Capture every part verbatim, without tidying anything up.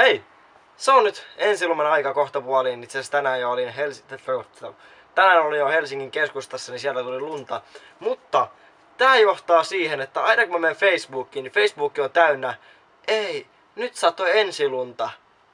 Hei! Se on nyt ensilumen aika kohta puoliin. Itse asiassa tänään jo olin Helsi- tänään olin jo Helsingin keskustassa, niin siellä tuli lunta. Mutta tää johtaa siihen, että aina kun mä menen Facebookiin, niin Facebook on täynnä. Ei, nyt satoi ensilunta.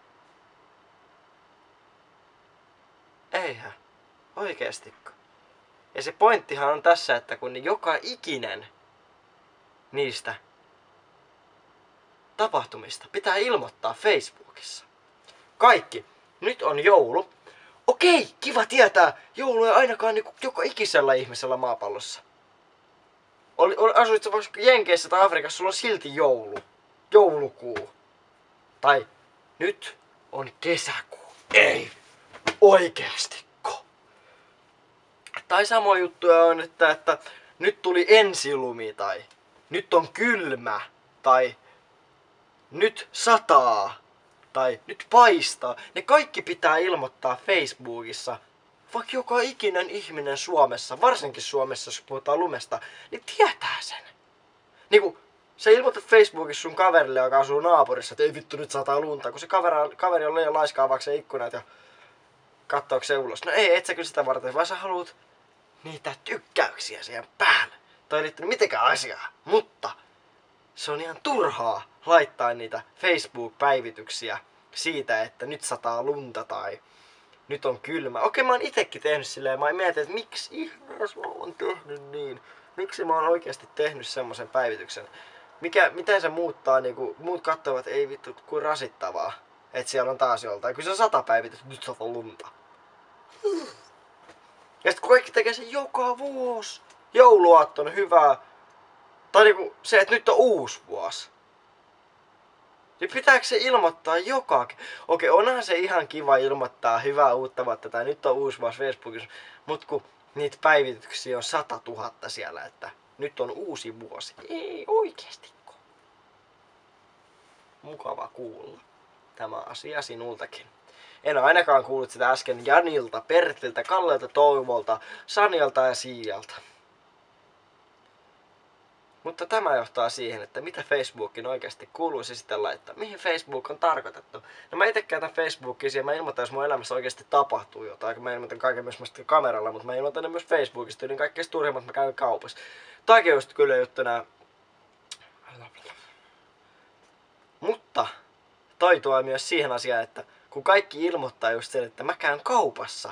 Eihän. Oikeestiko? Ja se pointtihan on tässä, että kun joka ikinen niistä tapahtumista pitää ilmoittaa Facebookissa. Kaikki. Nyt on joulu. Okei, kiva tietää. Joulu ei ainakaan niinku joka ikisellä ihmisellä maapallossa. Oli, oli, asuit sä vaikka Jenkeissä tai Afrikassa, sulla on silti joulu. Joulukuu. Tai nyt on kesäkuu. Ei. Oikeestiko? Tai samoja juttuja on, että, että nyt tuli ensilumi tai nyt on kylmä tai nyt sataa tai nyt paistaa. Ne kaikki pitää ilmoittaa Facebookissa. Vaikka joka ikinen ihminen Suomessa, varsinkin Suomessa, jos puhutaan lumesta, niin tietää sen. Niinku, sä ilmoitat Facebookissa sun kaverille, joka asuu naapurissa, että ei vittu nyt sataa lunta, kun se kaveri, kaveri on liian laiskaa avakseen ikkunat ja kattooks se ulos. No ei, et sä kyllä sitä varten, vaan sä haluut niitä tykkäyksiä siihen päälle. Toi ei liittynyt mitenkään asiaa, mutta se on ihan turhaa laittaa niitä Facebook-päivityksiä siitä, että nyt sataa lunta tai nyt on kylmä. Okei, mä oon itekin tehnyt silleen, mä mietin, että miksi ihmeessä mä oon tehnyt niin? Miksi mä oon oikeasti tehnyt semmosen päivityksen? Mikä, miten se muuttaa, niinku, muut katsovat, ei vittu, kuin rasittavaa. Että siellä on taas joltain, kun se on sata päivitys, nyt sataa lunta. Ja sit kun kaikki tekee sen joka vuosi. Jouluaattona hyvää. Tai niinku se, että nyt on uusi vuosi. Niin pitääkö se ilmoittaa joka... Okei, onhan se ihan kiva ilmoittaa hyvää uutta vuotta tai nyt on uusi vuosi Facebookissa. Mut kun niitä päivityksiä on sata tuhatta siellä, että nyt on uusi vuosi. Ei oikeestiko. Mukava kuulla tämä asia sinultakin. En ainakaan kuullut sitä äsken Janilta, Pertiltä, Kallelta, Toivolta, Sanjalta ja Siialta. Mutta tämä johtaa siihen, että mitä Facebookin oikeasti kuuluisi sitten laittaa. Mihin Facebook on tarkoitettu. No mä itse käytän Facebookia siihen, mä ilmoitan, jos mun elämässä oikeasti tapahtuu jotain. Mä ilmoitan kaiken myös kameralla, mutta mä ilmoitan ne myös Facebookista. Niin kaikkein turhimmat mä käyn kaupassa. Toikin just kyllä juttu nää. Mutta toi tuo myös siihen asiaan, että kun kaikki ilmoittaa just sen, että mä käyn kaupassa.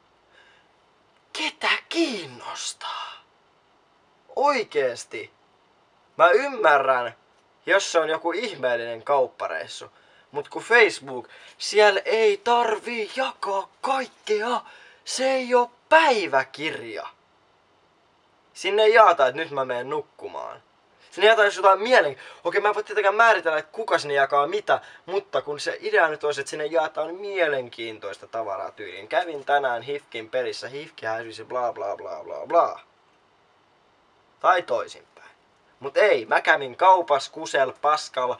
Ketä kiinnostaa? Oikeesti. Mä ymmärrän, jos se on joku ihmeellinen kauppareissu. Mut kun Facebook, siellä ei tarvii jakaa kaikkea. Se ei oo päiväkirja. Sinne ei jaata, että nyt mä menen nukkumaan. Sinne jaetaan jos jotain mielen... Okei, mä en voi tietenkään määritellä, että kuka sinne jakaa mitä, mutta kun se idea nyt olisi, että sinne jaetaan mielenkiintoista tavaraa tyyliin. Kävin tänään Hifkin pelissä, Hifki häisisi bla bla bla bla bla. Tai toisinpäin. Mut ei, mä kävin kaupas, kusel, paskal.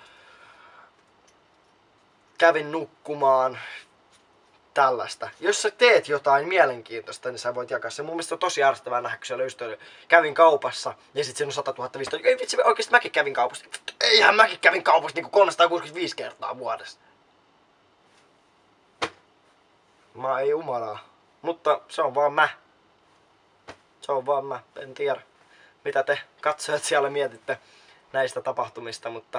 Kävin nukkumaan. Tällaista. Jos sä teet jotain mielenkiintoista, niin sä voit jakaa se. Mun mielestä on tosi ärsyttävää nähdä, kun siellä ystävä kävin kaupassa ja sit siinä on sata tuhatta viisitoista. Ei vitsi, oikeesti mäkin kävin kaupassa. Eihän mäkin kävin kaupassa niinku kolmesataakuusikymmentäviisi kertaa vuodessa. Mä ei jumalaa. Mutta se on vaan mä. Se on vaan mä. En tiedä, mitä te katsojat siellä mietitte näistä tapahtumista, mutta...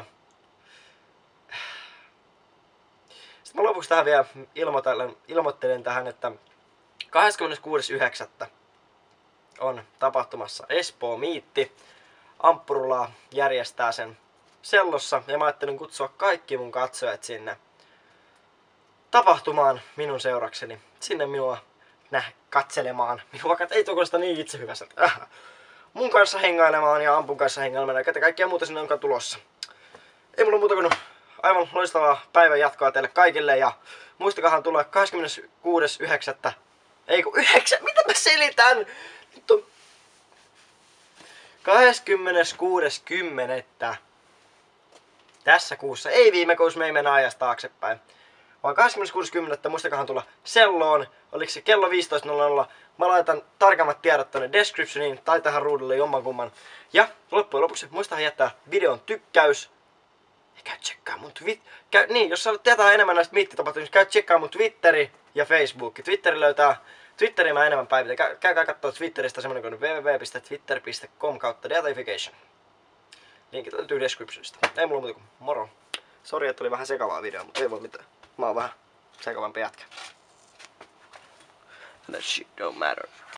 Sitten mä lopuksi tähän vielä ilmoittelen, ilmoittelen tähän, että kahdeskymmeneskuudes yhdeksättä on tapahtumassa Espoo Miitti. Amppurula järjestää sen Sellossa ja mä ajattelin kutsua kaikki mun katsojat sinne tapahtumaan minun seurakseni. Sinne minua näh, katselemaan. Minua kat- ei tuokoista niin itse hyvässä. Äh. Mun kanssa hengailemaan ja Ampun kanssa hengailemaan ja ketä kaikkia muuta sinne onkaan tulossa. Ei mulla muuta kuin aivan loistavaa päivän jatkoa teille kaikille ja muistakahan tulla kahdeskymmeneskuudes yhdeksättä Ei kun yhdeksän, mitä mä selitän? Nyt on kahdeskymmeneskuudes kymmenettä tässä kuussa, ei viime kuussa, me ei mennä ajasta taaksepäin. Vaan kahdeskymmeneskuudes kymmenettä muistakahan tulla Selloon, oliko se kello viisitoista nolla nolla. Mä laitan tarkemmat tiedot tonne descriptioniin tai tähän ruudulle jommankumman. Ja loppujen lopuksi muistahan jättää videon tykkäys. Ja käy tsekkaa mun twit... Käy... Niin, jos sä haluat tietää enemmän näistä miittitapahtumista, käy tsekkaa mun Twitteri ja Facebook. Twitteri löytää... Twitterin mä enemmän päivitän. Käy, käykää kattoo Twitteristä semmonen kuin double-u double-u double-u piste twitter piste com kautta datafication. Linkit löytyy descriptionista. Ei mulla muuta kuin moro. Sori, että oli vähän sekavaa video, mutta ei voi mitään. Mä oon vähän sekavampi jätkä. That shit don't matter.